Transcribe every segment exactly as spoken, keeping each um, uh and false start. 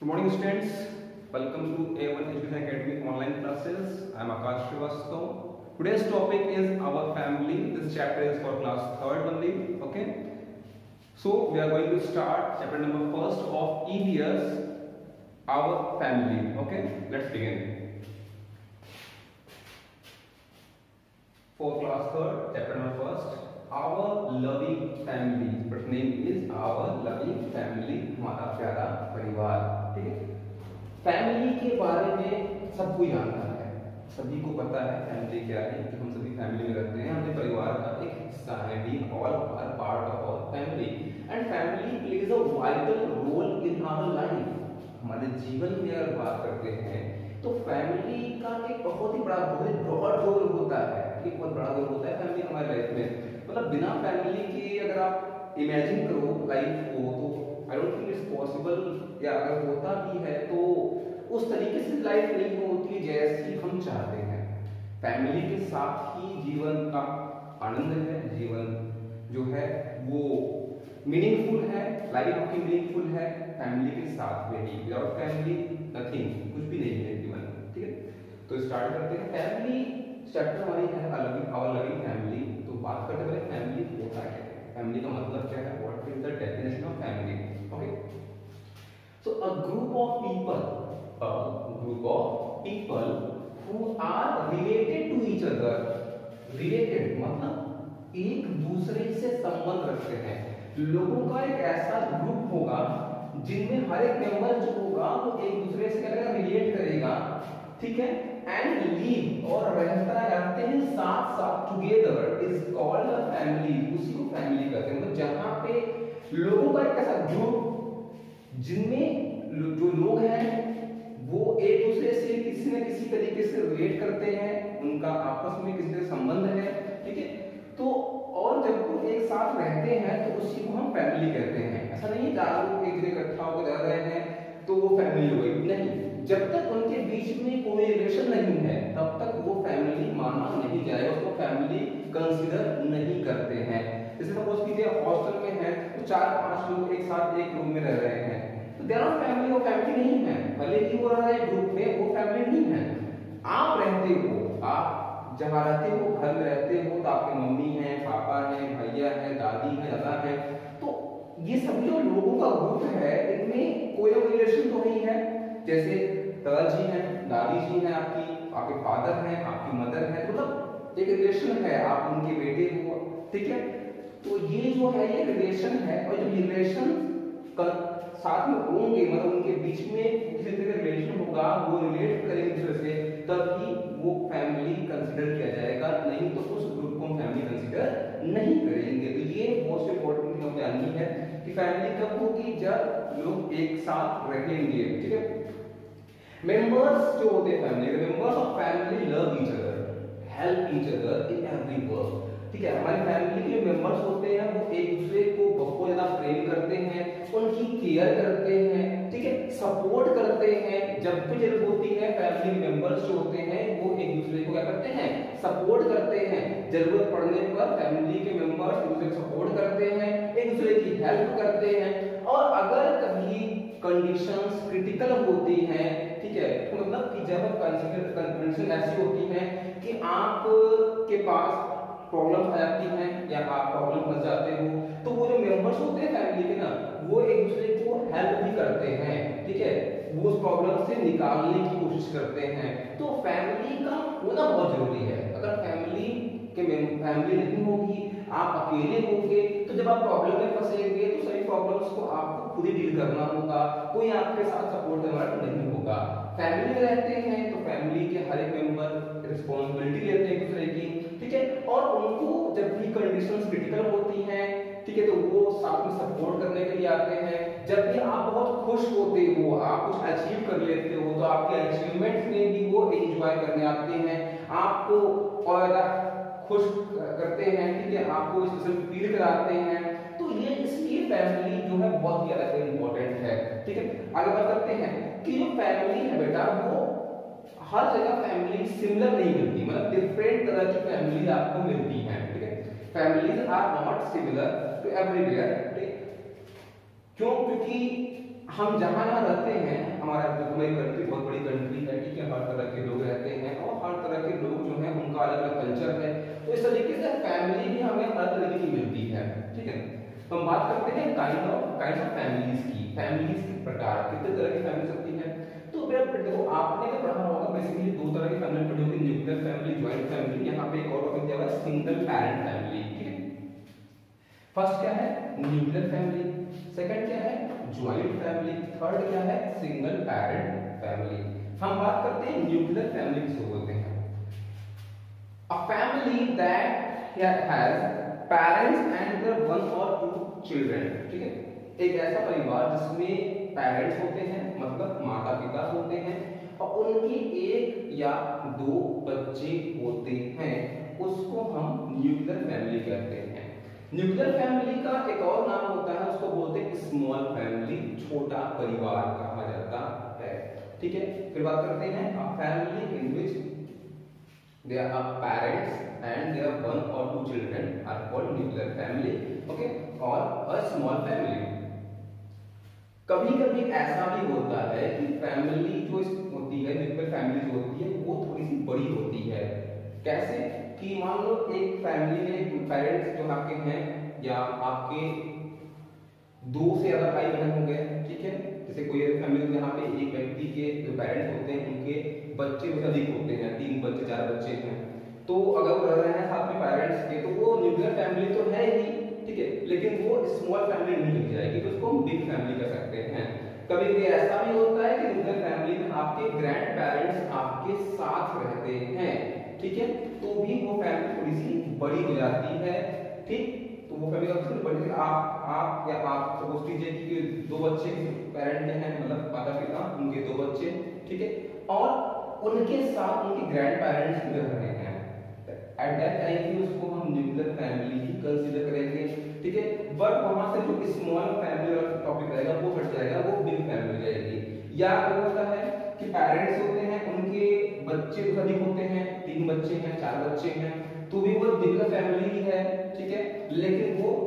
Good morning students, welcome to A one Education Academy online classes. I am Akash Srivastava. Today's topic is our family. This chapter is for class third only. Okay. So we are going to start chapter number first of E V S, our family. Okay. Let's begin. For class third, chapter number first, our loving family. But name is our loving family. हमारा प्यारा परिवार. ठीक है. Family के बारे में सब कोई जानता है, सभी को पता है फैमिली क्या है, कि हम सभी फैमिली में रहते हैं, हमारे परिवार का एक हिस्सा है. We all are part of our family and family plays a vital role in our life. हमारे जीवन में अगर बात करते हैं तो फैमिली का एक बहुत ही बड़ा बहुत ब्रॉड रोल होता है, एक बहुत बड़ा रोल होता है फैमिली हमारे लाइफ में. मतलब बिना फैमिली के अगर आप इमेजिन करो लाइफ को तो I don't think it's possible, या अगर होता भी है तो उस तरीके से लाइफ नहीं होती जैसी हम चाहते हैं. फैमिली के साथ ही जीवन का आनंद है, जीवन जो है वो मीनिंगफुल है, लाइफ आपकी मीनिंगफुल है फैमिली के साथ में ही. विदाउट फैमिली नथिंग, कुछ भी नहीं है जीवन में. ठीक है, तो स्टार्ट करते हैं. फैमिली चैप्टर हमारी है आवर लविंग फैमिली. तो बात करते हैं फैमिली होता क्या है, फैमिली का मतलब क्या है, what is the definition of family. Okay, so a group of people, a group of people who are related to each other. Related मतलब एक दूसरे से संबंध रखते हैं. लोगों का एक ऐसा ग्रुप होगा जिनमें हर एक मेंबर जो होगा वो एक दूसरे से क्या रिलेट करेगा. ठीक है, एंड लीव और रहता रहते हैं साथ साथ together is called a family. उसी को फैमिली कहते हैं. मतलब जहां पे लोगों का एक ऐसा ग्रुप जिनमें जो लोग हैं वो एक दूसरे से किसी न किसी तरीके से रिलेट करते हैं, उनका आपस में किसी से संबंध है. ठीक है, तो और जब वो एक साथ रहते हैं तो उसी को हम फैमिली कहते हैं. ऐसा नहीं है चार लोग एक जगह इकट्ठा होकर रह रहे हैं तो वो फैमिली हो गई, नहीं. जब तक उनके बीच में कोई रिलेशन नहीं है तब तक वो फैमिली माना नहीं जाएगा, उसको फैमिली कंसीडर नहीं करते हैं. जैसे सपोज कीजिए हॉस्टल में है तो चार पांच लोग एक साथ एक रूम में रह रहे हैं तो दे आर फैमिली. वो फैमिली नहीं है, भले ही वो रह रहे ग्रुप में, वो फैमिली नहीं है. आप रहते हो, आप जहाँ रहते हो घर में रहते हो तो आपके मम्मी है, पापा है, भैया है, दादी है, दादा है, तो ये सभी जो लोगों का ग्रुप है इनमें कोई ना कोई रिलेशन तो नहीं है. जैसे दादाजी हैं, दादी जी हैं, आपकी आपके फादर हैं, आपकी मदर है, मतलब एक रिलेशन है, आप उनके बेटे हो. ठीक है, तो ये जो है ये रिलेशन है. और जो रिलेशन साथ में होंगे मतलब उनके बीच में किसी तरह का रिलेशन होगा, वो रिलेट करेंगे दूसरे से, तभी वो फैमिली कंसीडर किया जाएगा, नहीं तो उस ग्रुप को फैमिली कंसीडर नहीं करेंगे. तो ये मोस्ट इंपॉर्टेंट थिंग हमें जाननी है कि फैमिली कब होगी, जब लोग एक साथ रहेंगे. ठीक है, मेंबर्स जो होते हैं फैमिली के, members of family love each other, help each other in every work. ठीक है, हमारी फैमिली के जो मेंबर्स होते हैं वो एक दूसरे को बहुत ज्यादा प्रेम करते हैं, उनकी केयर करते हैं. ठीक है, सपोर्ट करते हैं. जब भी जरूरत होती है फैमिली मेंबर्स जो होते हैं वो एक दूसरे को क्या करते हैं, सपोर्ट करते हैं. जरूरत पड़ने पर फैमिली के मेंबर्स एक दूसरे को सपोर्ट करते हैं, एक दूसरे की हेल्प करते हैं. और अगर कभी कंडीशंस क्रिटिकल होती हैं, ठीक है, तो मतलब कि जब कंडीशन ऐसी होती है कि आप के पास प्रॉब्लम आ जाती है या आप प्रॉब्लम फंस जाते हो, तो वो जो मेंबर्स होते हैं फैमिली के ना वो एक दूसरे को हेल्प भी करते हैं. ठीक है, वो उस प्रॉब्लम से निकालने की कोशिश करते हैं. तो फैमिली का होना बहुत जरूरी है. अगर फैमिली के फैमिली नहीं होगी, आप अकेले होगे, तो जब आप प्रॉब्लम में फंसेंगे तो सभी प्रॉब्लम्स को आपको खुद ही डील करना होगा, कोई आपके साथ सपोर्ट करने वाला नहीं होगा. फैमिली में रहते हैं तो फैमिली के हर एक मेंबर रिस्पांसिबिलिटी लेते हैं एक दूसरे की. ठीक है, और उनको जब भी कंडीशंस क्रिटिकल होती हैं, ठीक है, तो वो साथ में सपोर्ट करने के लिए आते हैं. जब भी आप बहुत खुश होते हो, आप कुछ अचीव कर लेते हो, तो आपके अचीवमेंट में भी वो एंजॉय करने आते हैं, आपको और ज्यादा खुश करते हैं. ठीक है, आपको स्पेशल फील कराते हैं. तो ये इसलिए फैमिली जो है बहुत ज्यादा इंपॉर्टेंट है. ठीक है, आगे बात करते हैं कि जो फैमिली है बेटा वो हर जगह फैमिली सिमिलर नहीं मिलती, मतलब डिफरेंट तरह की फैमिली आपको मिलती हैं. ठीक है, families are not similar to everywhere. क्यों? क्योंकि हम जहां जहां रहते हैं हमारा हमारी कंट्री बहुत बड़ी कंट्री है, ठीक है, हर तरह के लोग रहते हैं और हर तरह के लोग जो हैं उनका अलग अलग कल्चर है। तो इस तरीके से फैमिली भी हमें हर तरीके की मिलती है, ठीक है। तो हम बात करते हैं kind of kind of families की। फैमिलीज के प्रकार, कितने तरह की फैमिली होती है। तो देखो आपने क्या पढ़ा होगा, बेसिकली दो तरह की फैमिली पढ़ी होगी, न्यूक्लियर फैमिली, ज्वाइंट फैमिली। यहाँ पे एक और टॉपिक दिया हुआ है सिंगल पैरेंट फैमिली, ठीक है। फर्स्ट क्या है, न्यूक्लियर फैमिली। सेकंड क्या है, ज्वाइंट फैमिली। थर्ड क्या है, सिंगल पैरेंट फैमिली। हम बात करते हैं न्यूक्लियर फैमिली किसे बोलते हैं। A family that has parents and their one or two children, ठीक है। एक ऐसा परिवार जिसमें पेरेंट्स होते हैं, मतलब माता पिता होते हैं, और उनके एक या दो बच्चे होते हैं, उसको हम न्यूक्लियर फैमिली कहते हैं। न्यूक्लियर फैमिली का एक और नाम होता है, उसको बोलते हैं स्मॉल फैमिली, छोटा परिवार कहा जाता है, ठीक है। फिर बात करते हैं a family in which there are parents and their one or two children are called nuclear family, okay. और अ स्मॉल फैमिली, कभी कभी ऐसा भी होता है कि फैमिली जो होती है, न्यूक्लियर फैमिली जो होती है वो थोड़ी सी बड़ी होती है। कैसे कि मान लो एक फैमिली में पेरेंट्स जो आपके हैं या आपके दो से ज्यादा भाई बहन हो गए, ठीक है। जैसे कोई ऐसी फैमिली जहाँ पे एक व्यक्ति के जो पेरेंट्स होते हैं उनके बच्चे बहुत अधिक होते हैं, तीन बच्चे चार बच्चे हैं, तो अगर वो रह रहे हैं साथ में पेरेंट्स के, तो वो न्यूक्लियर फैमिली तो है ही, ठीक है, लेकिन वो स्मॉल फैमिली नहीं मिल जाएगी, तो उसको हम बिग फैमिली कह सकते हैं। कभी कभी ऐसा भी होता है कि न्यूक्लियर फैमिली में आपके ग्रैंड पेरेंट्स आपके साथ रहते हैं, ठीक है, तो भी वो फैमिली थोड़ी सी बड़ी हो जाती है, ठीक। तो वो फैमिली अक्सर बड़ी, आप आप या आप सपोज कीजिए कि दो बच्चे पेरेंट के हैं, मतलब माता पिता, उनके दो बच्चे, ठीक है, और उनके साथ उनके ग्रैंड पेरेंट्स भी रह रहे हैं, एट दैट टाइम उसको हम न्यूक्लियर फैमिली ही कंसीडर करेंगे, ठीक है। बट वहां से जो स्मॉल फैमिली वाला टॉपिक रहेगा वो हट जाएगा, वो बिग फैमिली जाएगी। या क्या होता है कि पेरेंट्स होते हैं, उनके बच्चे तो अधिक होते हैं, तीन बच्चे हैं, चार बच्चे हैं, तो भी वो न्यूक्लियर फैमिली ही है, ठीक है, लेकिन वो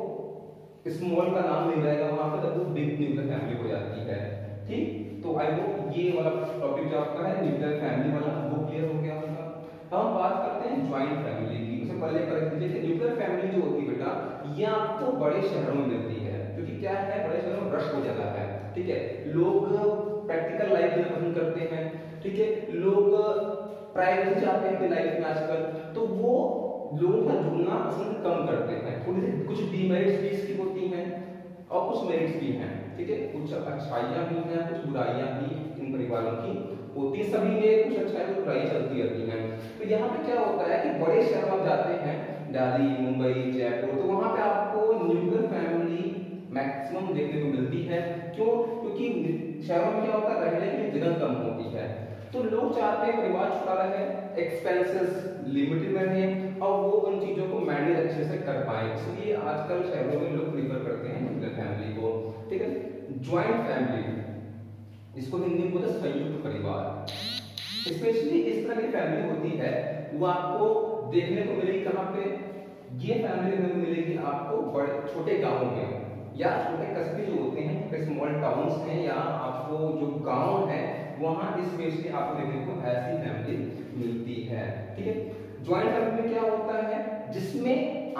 स्मॉल का नाम नहीं रहेगा वहां पर, तब वो बिग न्यूक्लियर फैमिली हो जाती है, ठीक। तो आई होप ये वाला टॉपिक जो आपका है न्यूक्लियर फैमिली वाला वो क्लियर हो गया होगा। हम बात करते हैं ज्वाइंट फैमिली की। उससे पहले कर दीजिए न्यूक्लियर फैमिली जो होती है बेटा, ये आपको बड़े शहरों में मिलती है, क्योंकि क्या है, बड़े शहरों में रश हो जाता है, ठीक है, लोग प्रैक्टिकल लाइफ जीना पसंद करते हैं, ठीक है, लोग प्राइवेसी चाहते हैं अपनी लाइफ में आजकल, तो वो लोगों का जुड़ना पसंद कम करते हैं। थोड़ी सी कुछ डीमेरिट्स भी इसकी होती हैं और कुछ मेरिट्स भी हैं, ठीक है, कुछ अच्छाइयां भी हैं, कुछ बुराइयां भी इन परिवारों की होती है, सभी में कुछ अच्छाई कुछ बुराई चलती रहती हैं। तो यहाँ पे क्या होता है कि बड़े शहर में जाते हैं, दिल्ली, मुंबई, जयपुर, तो वहां पे आपको न्यूक्लियर फैमिली मैक्सिमम देखने को मिलती है। क्यों? क्योंकि शहरों में क्या होता है, रहने की जगह कम होती है, तो लोग चाहते हैं परिवार छोटा रहे, एक्सपेंसेस लिमिटेड रहे और वो उन चीजों को मैनेज अच्छे से कर पाए, इसलिए आजकल शहरों में लोग प्रीफर करते हैं न्यूक्लियर फैमिली को, ठीक है। ज्वाइंट फैमिली, इसको हिंदी में बोलते हैं संयुक्त परिवार। स्पेशली इस तरह की फैमिली होती है वो आपको देखने को मिलेगी कहाँ पे, ये फैमिली देखने को मिलेगी आपको बड़े छोटे गांवों में या छोटे कस्बे जो होते हैं, स्मॉल टाउन्स हैं, या आपको जो गांव है वहां स्पेशली आपको देखने को ऐसी फैमिली मिलती है, ठीक है। ज्वाइंट फैमिली में क्या होता है, जिसमें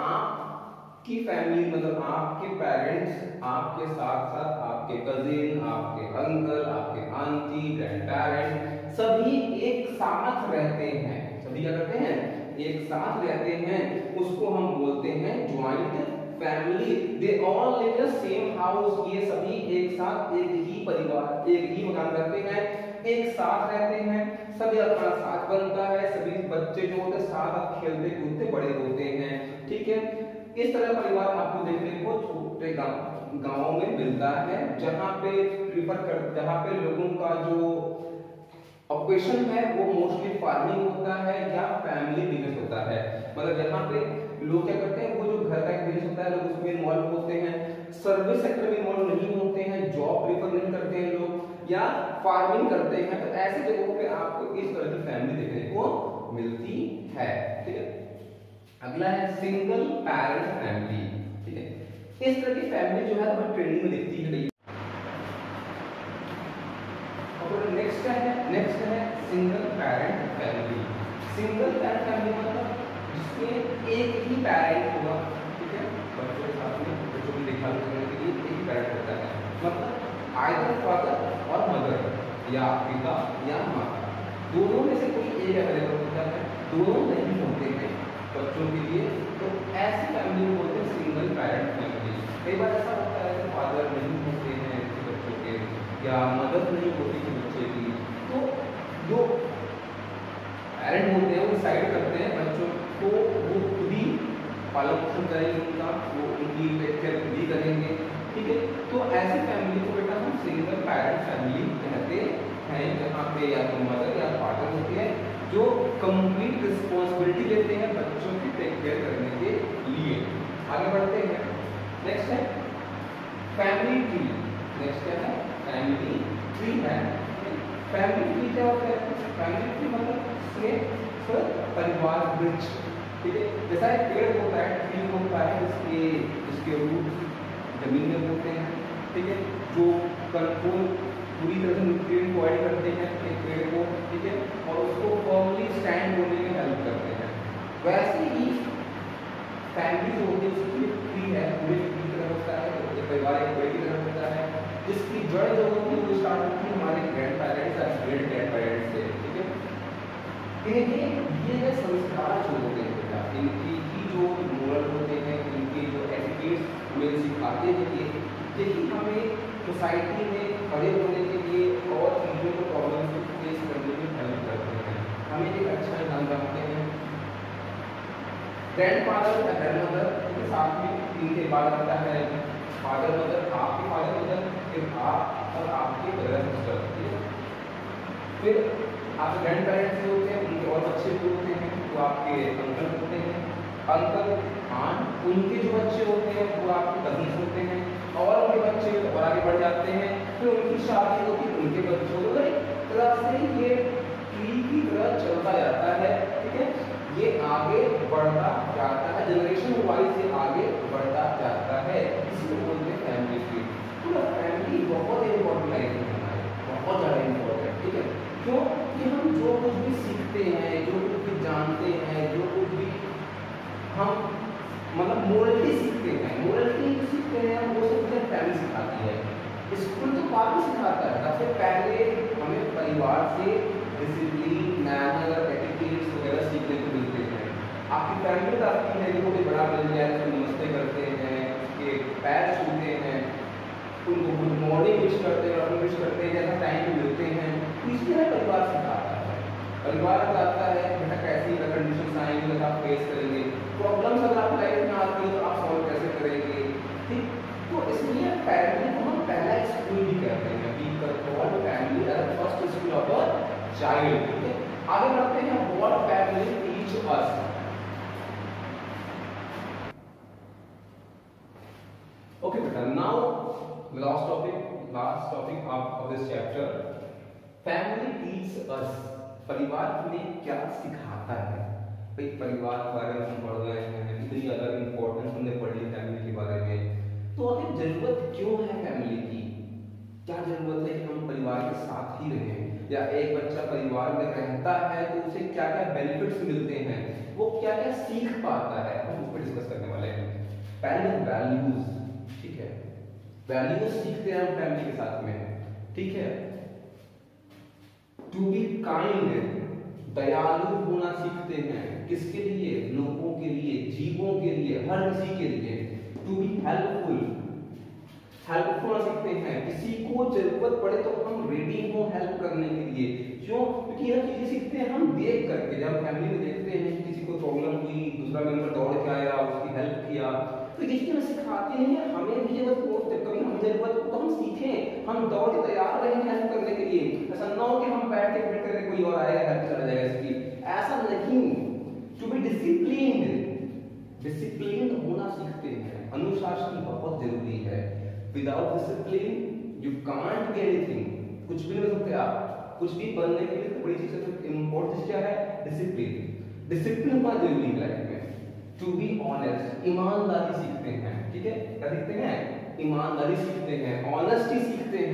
आपकी फैमिली मतलब आपके पेरेंट्स आपके साथ साथ आपके कजिन, आपके अंकल, आपके आंटी, ग्रैंड पेरेंट्स सभी एक साथ रहते हैं, सभी क्या करते हैं, एक साथ रहते हैं, उसको हम बोलते हैं joint family. They all live in the same house, ये सभी एक साथ एक ही परिवार एक ही मकान रहते हैं, एक साथ रहते हैं, सभी अपना साथ बनता है, सभी बच्चे जो होते हैं साथ खेलते कूदते बड़े होते हैं, ठीक है। इस तरह परिवार आपको देखने को छोटे गांव गांवों में मिलता है, जहां पे प्रीफर कर जहां पे लोगों का जो ऑक्यूपेशन है वो मोस्टली फार्मिंग होता है या फैमिली बिजनेस होता है, मतलब यहाँ पे लोग क्या करते हैं, वो जो घर का एक बिजनेस होता है लोग उसमें इन्वॉल्व होते हैं, सर्विस सेक्टर में इन्वॉल्व नहीं होते हैं, जॉब प्रीफर नहीं करते हैं लोग, या फार्मिंग करते हैं, तो ऐसे जगहों पे आपको इस तरह की फैमिली देखने को मिलती है, ठीक है। अगला है सिंगल पेरेंट फैमिली, ठीक है। इस तरह की फैमिली जो है हमें ट्रेनिंग में दिखती है, नेक्स्ट क्या है, नेक्स्ट है single parent family. Single parent family मतलब जिसमें एक ही पेरेंट होगा, ठीक है, बच्चों के साथ में बच्चों की देखभाल करने के लिए एक ही पेरेंट होता है, मतलब आइदर फादर और मदर या पिता या माता, दोनों में से कोई एक अवेलेबल होता है, दोनों नहीं होते हैं बच्चों के लिए, तो ऐसी फैमिली को बोलते हैं सिंगल पेरेंट फैमिली। कई बार ऐसा होता है कि फादर नहीं होते हैं बच्चों के या मदद नहीं होती है बच्चे की, तो जो पेरेंट होते हैं वो डिसाइड करते हैं बच्चों को वो खुद ही पालन पोषण करेंगे, उनका वो उनकी टेक केयर खुद ही करेंगे, ठीक है। तो ऐसी फैमिली को बेटा हम सिंगल पेरेंट फैमिली कहते हैं, जहाँ पे या तो मदर या फादर होती है जो कंप्लीट रिस्पॉन्सिबिलिटी लेते हैं बच्चों की टेक केयर करने के लिए। आगे बढ़ते हैं, नेक्स्ट है फैमिली ट्री। नेक्स्ट क्या है, फैमिली ट्री है। फैमिली ट्री क्या होता है, फैमिली ट्री मतलब परिवार वृक्ष, ठीक है। जैसा एक पेड़ होता है, ट्री होता है, जिसके जिसके रूट जमीन में होते हैं, ठीक है, जो कंट्रोल पूरी तरह से न्यूट्रिएंट प्रोवाइड करते हैं एक पेड़ को, ठीक है, और उसको फर्मली स्टैंड होने में हेल्प करते हैं। वैसे ही फैमिली जो होती है उसकी ट्री है, पूरे ट्री की तरह होता है, तो परिवार एक पेड़ की तरह होता है, जिसकी जड़ जो होती है वो स्टार्ट होती है हमारे ग्रैंड पेरेंट्स या ग्रेट ग्रैंड पेरेंट्स से, ठीक है। इनके ये जो संस्कार जो होते हैं बेटा, इनकी की जो मोरल होते हैं, इनके जो एटिकेट्स हमें सिखाते हैं, ये यही हमें सोसाइटी में खड़े होने के लिए और चीज़ों को प्रॉब्लम को फेस करने में हेल्प करते हैं, हमें एक अच्छा ध्यान रखते हैं। ग्रैंड फादर या ग्रैंड मदर के साथ में इनके बाद आता है फादर मदर, आपके फादर मदर, फिर आप और आपके ब्रदर सिस्टर, ठीक है। फिर आपके ग्रैंड पेरेंट्स जो होते हैं उनके और बच्चे भी होते हैं, तो आपके अंकल होते हैं, अंकल आंट, उनके जो बच्चे होते हैं वो आपके कजिन्स होते हैं, और उनके बच्चे और आगे बढ़ जाते हैं, फिर उनकी शादी होती है, उनके बच्चे होते हैं। एक तरह से ये ट्री की तरह चलता जाता है, ठीक है, ये आगे बढ़ता जाता है, जनरेशन वाइज ये आगे बढ़ता जाता है, इसको बोलते हैं फैमिली ट्री। तो फैमिली बहुत इंपॉर्टेंट लाइफ में हमारे, बहुत ज़्यादा इंपॉर्टेंट, ठीक है, क्यों कि हम जो कुछ भी सीखते हैं, जो कुछ भी जानते हैं, जो कुछ भी हम मतलब मोरलिटी सीखते हैं, मोरलिटी जो सीखते हैं वो सब फैमिली सिखाती है। स्कूल तो बाद में सिखाता है, सबसे पहले हमें परिवार से डिसिप्लिन, मैनर, एटिकेट्स वगैरह सीखने को मिलते हैं। आपकी फैमिली बताती है कि कोई बड़ा मिल जाए तो नमस्ते करते हैं, उसके पैर छूते हैं, उनको गुड मॉर्निंग विश करते हैं, विश करते हैं, जैसा टाइम मिलते हैं, इसलिए परिवार सिखाता है। परिवार बताता है बेटा कैसी कंडीशन आएंगी तो आप फेस करेंगे, प्रॉब्लम्स अगर आप लाइफ में आती है तो आप सॉल्व कैसे करेंगे, ठीक। तो इसलिए फैमिली को हम पहला स्कूल भी कहते हैं, we call family as first school of a child, ठीक है। आगे बढ़ते हैं, what family teach us. Okay बेटा, now last topic, last topic of this chapter, family teach us. परिवार हमें क्या सिखाता है। भाई परिवार के बारे में हम पढ़ रहे हैं, इतनी ज़्यादा इंपॉर्टेंस हमने पढ़ ली फैमिली के बारे में, तो आखिर जरूरत क्यों है फैमिली की, क्या जरूरत है कि हम परिवार के साथ ही रहें, या एक बच्चा परिवार में रहता है तो उसे क्या क्या बेनिफिट्स मिलते हैं, वो क्या क्या सीख पाता है, हम उस पर डिस्कस करने वाले हैं। पहले वैल्यूज, ठीक है, वैल्यूज सीखते हैं हम फैमिली के साथ में, ठीक है। टू बी काइंड, दयालु होना सीखते हैं, किसके लिए, लोगों के लिए, जीवों के लिए, हर किसी के लिए। टू बी हेल्पफुल, हेल्प होना सीखते हैं, किसी को जरूरत पड़े तो हम रेडी हो हेल्प करने के लिए। क्यों, क्योंकि यह चीजें सीखते हैं हम देख करके, जब फैमिली में देखते हैं कि किसी को प्रॉब्लम हुई, दूसरा मेंबर दौड़ के आया, उसकी हेल्प किया, तो ये चीजें सिखाते हैं हमें भी जरूरत हो, जब कभी हमें जरूरत हो तो हम सीखें, हम दौड़ के तैयार रहें हेल्प करने के लिए। ऐसा ना हो कि हम बैठ के वेट करें कोई और आएगा हेल्प चला जाएगा इसकी, ऐसा नहीं। टू बी डिसिप्लिन्ड, डिसिप्लिन होना सीखते हैं, अनुशासन बहुत जरूरी है। Without discipline you can't be anything, कुछ भी नहीं बन सकते आप, कुछ भी बनने के लिए बड़ी चीज सबसे इंपॉर्टेंट चीज क्या है, डिसिप्लिन। डिसिप्लिन होना जरूरी है लाइफ में। टू बी ऑनेस्ट, ईमानदारी सीखते हैं, ठीक है, क्या सीखते हैं, ईमानदारी सीखते हैं, ऑनेस्टी सीखते हैं,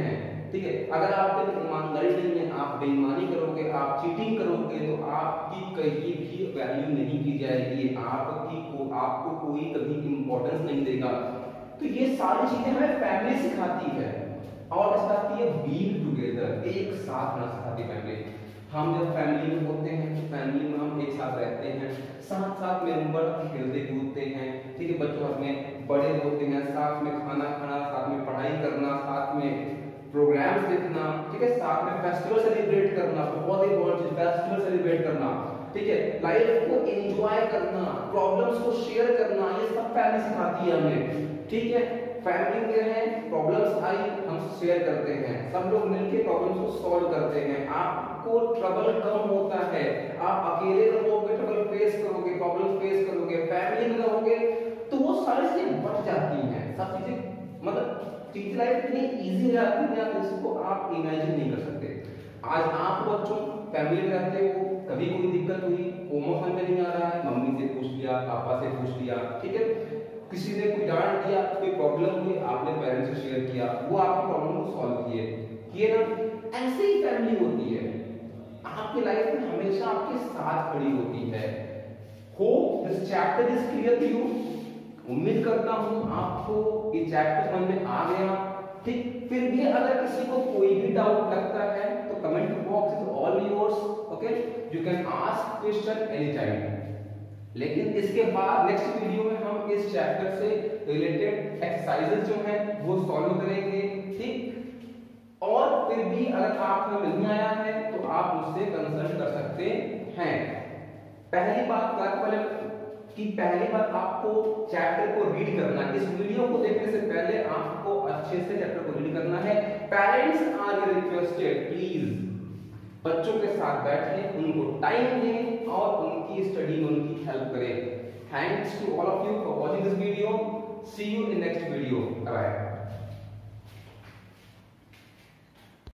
ठीक है। अगर आपके अंदर ईमानदारी नहीं है, आप बेईमानी करोगे, आप चीटिंग करोगे, तो आपकी कहीं भी वैल्यू नहीं की जाएगी, आपकी को आपको कोई कभी इंपॉर्टेंस नहीं देगा। तो ये सारी चीजें हमें फैमिली सिखाती है और सिखाती है बीइंग टुगेदर, एक साथ रहना सिखाती है फैमिली। हम जब फैमिली में होते हैं तो फैमिली में हम एक साथ रहते हैं, साथ साथ मेंबर खेलते कूदते हैं, ठीक है, बच्चों में बड़े होते हैं, साथ में खाना खाना, साथ में पढ़ाई करना, साथ में प्रोग्राम्स देखना, ठीक है, साथ में फेस्टिवल सेलिब्रेट करना, बहुत ही बहुत चीज फेस्टिवल सेलिब्रेट करना, ठीक है, लाइफ को एंजॉय करना, प्रॉब्लम्स को शेयर करना, ये सब फैमिली सिखाती है हमें, ठीक है। फैमिली में है, प्रॉब्लम्स आई हम शेयर करते हैं, सब लोग मिलकर प्रॉब्लम्स को सॉल्व करते हैं, आपको ट्रबल कम होता है, आप अकेले रहोगे ट्रबल फेस करोगे, प्रॉब्लम फेस करोगे, फैमिली में रहोगे तो वो सारी चीजें बढ़ जाती हैं, सब चीजें मतलब चीज लाइफ इतनी इजी हो जाती है, आप इसको आप इमेजिन नहीं कर सकते। आज आप बच्चों फैमिली में रहते हो, कभी कोई दिक्कत हुई, होमवर्क समझ में नहीं आ रहा है, मम्मी से पूछ लिया, पापा से पूछ लिया, ठीक है, किसी ने कोई डांट दिया, कोई प्रॉब्लम हुई, आपने पेरेंट्स से शेयर किया, वो आपकी प्रॉब्लम को सॉल्व किए किए ना। ऐसे ही फैमिली होती है, आपकी लाइफ में हमेशा आपके साथ खड़ी होती है। Hope this chapter is clear to you. उम्मीद करता हूं आपको ये चैप्टर समझ में आ गया, ठीक। फिर भी अगर किसी को कोई भी डाउट लगता है तो comment box is all yours, okay, you can ask question any time. लेकिन इसके बाद नेक्स्ट वीडियो में हम इस चैप्टर से रिलेटेड एक्सरसाइजेस जो हैं वो सॉल्व करेंगे, ठीक। और फिर भी अगर आपको नहीं आया है तो आप मुझसे कंसल्ट कर सकते हैं। पहली बात पहले कि पहली बार आपको चैप्टर को रीड करना है, इस वीडियो को देखने से पहले आपको अच्छे से चैप्टर को रीड करना है। पेरेंट्स आर रिक्वेस्टेड प्लीज बच्चों के साथ बैठें, उनको टाइम दें और उनकी स्टडी में उनकी हेल्प करें। Thanks to all of you for watching this video. See you in next video. Bye.